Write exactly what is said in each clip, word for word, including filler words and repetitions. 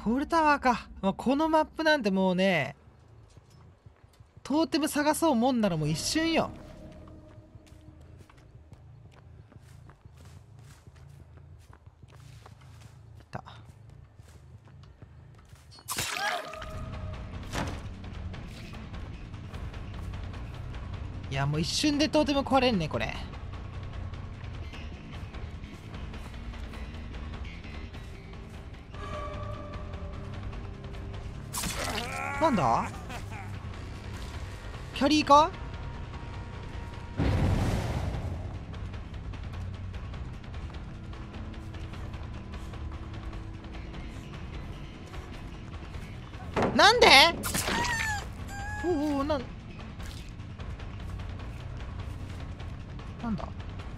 コールタワーか。まあ、このマップなんてもうね、トーテム探そうもんならもう一瞬よ。来た。いやもう一瞬でトーテム壊れんねこれ。なんだキャリーか。なんで。おおお、なんなんだ。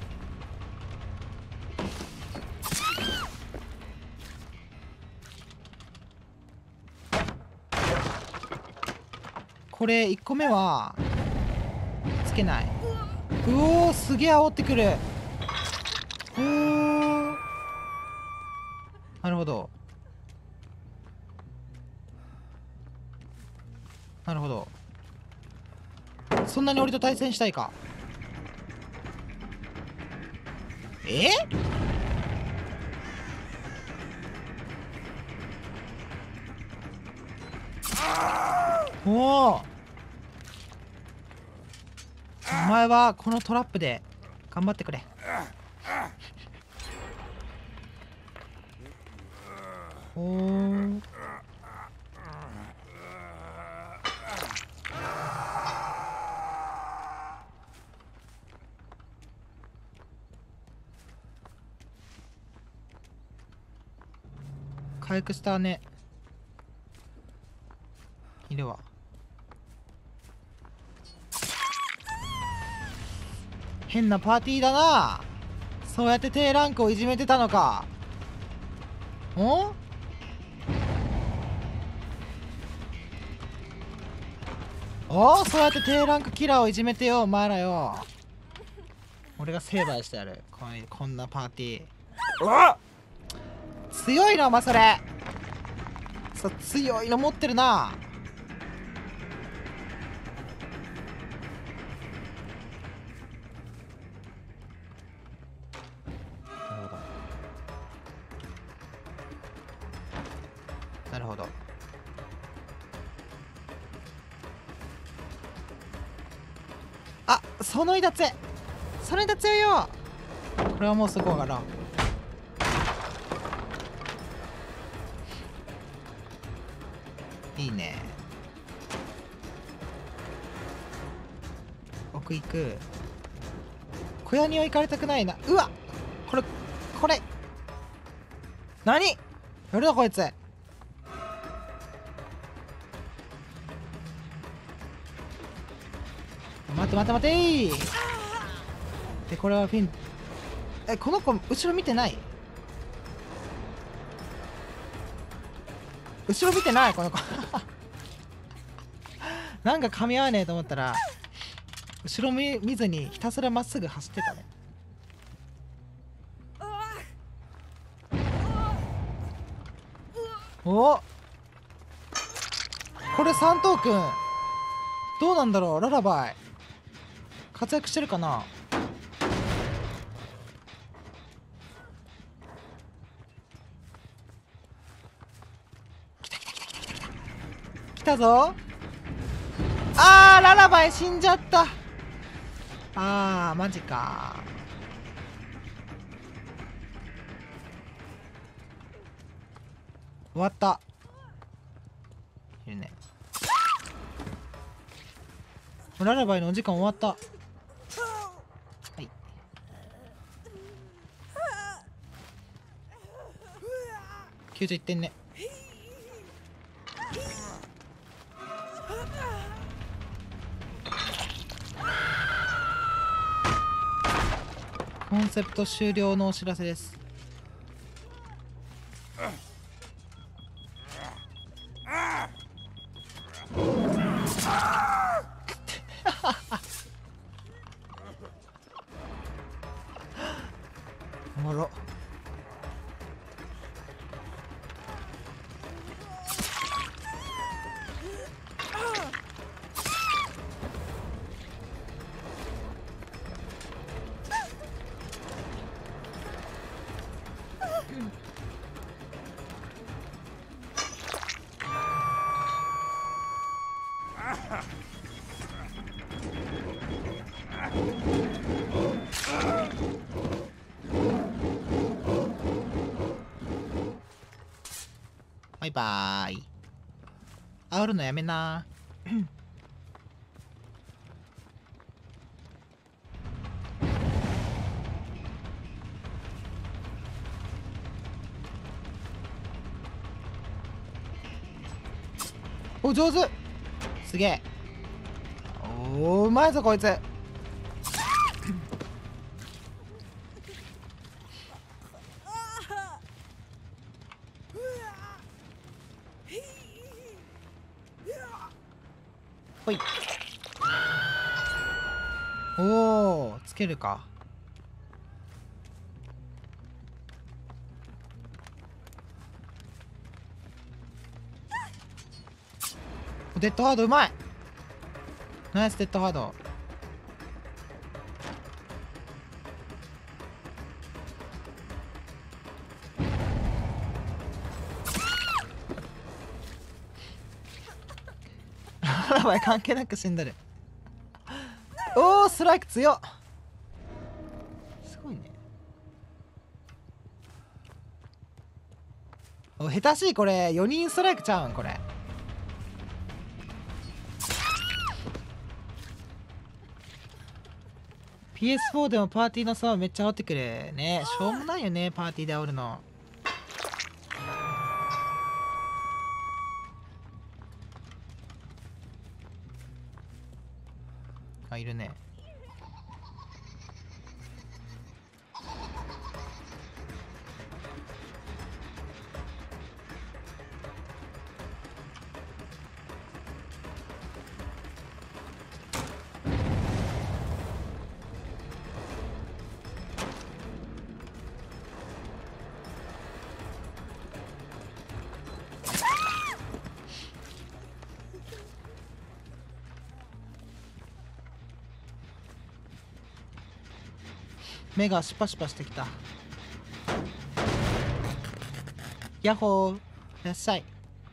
これいっこめはつけない。うおー、すげえ煽ってくる。おー、なるほどなるほど。そんなに俺と対戦したいか。えおお、お前はこのトラップで頑張ってくれ。おー、回復したね。いるわ。変なパーティーだな。そうやって低ランクをいじめてたのか。おお、そうやって低ランクキラーをいじめてよお前らよ。俺が成敗してやる。こんこんなパーティー。うわ、強いなお前それ。そう、強いの持ってるな。なるほど。あ、そのいだつそのいだ強いよ。これはもうすぐ上がらん。いいね。奥行く。小屋には行かれたくないな。うわ、これこれ何やるなこいつ。待って待って待てー。でこれはフィン。え、この子後ろ見てない。後ろ見てないこの子。なんか噛み合わねえと思ったら後ろ見見ずにひたすらまっすぐ走ってたね。お、これ三頭くんどうなんだろう。ララバイ活躍してるかな。来た来た来た来た来た来た来たぞ。あー、ララバイ死んじゃった。あー、マジか。終わった。いるね。ララバイのお時間終わった。はい。きゅうじゅういってんね。コンセプト終了のお知らせです。おもろ。 バイバーイ。煽るのやめな。お、上手。すげえ。おー、うまいぞこいつ。ほい。おー、つけるか。デッドハードうまい。ナイスデッドハード。やばい、関係なく死んだる。おー、ストライク強っ。すごいね。お、下手しいこれ。よにんストライクちゃうんこれ。ピーエスフォー でもパーティーの差めっちゃ煽ってくるね。しょうもないよね、パーティーで煽るの。あ、いるね。目がシュパシュパしてきた。ヤッホー、いらっしゃい。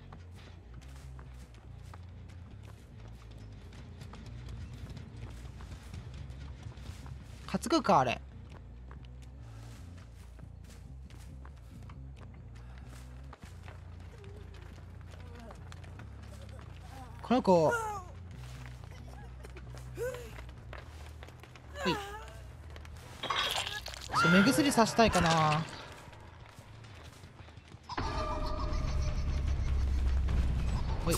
担ぐかあれ。この子。はい。ちょ目薬さしたいかな。ほい。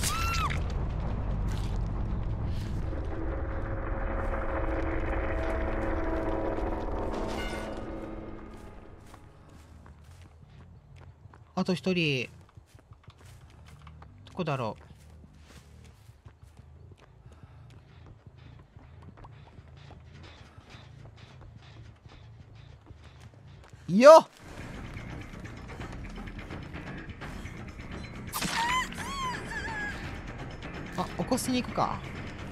あと一人。どこだろう。よっ。あ、起こしに行くか。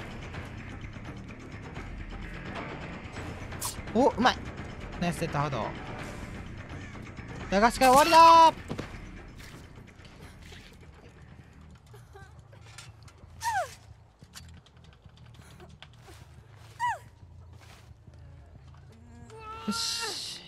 お、うまい。ナイスセットハード。駄菓子会終わりだー。よし。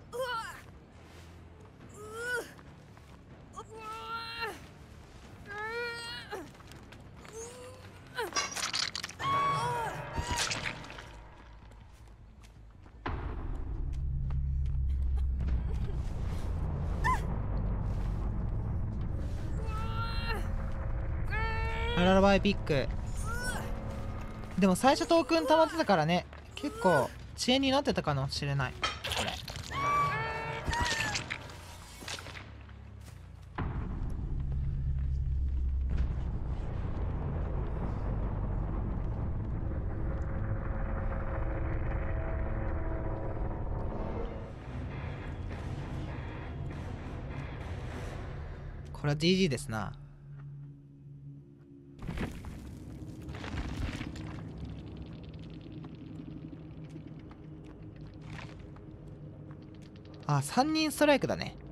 ララバイピック。でも最初トークン溜まってたからね、結構遅延になってたかもしれないこれ。これは ジージー ですな。あ、さんにんストライクだね。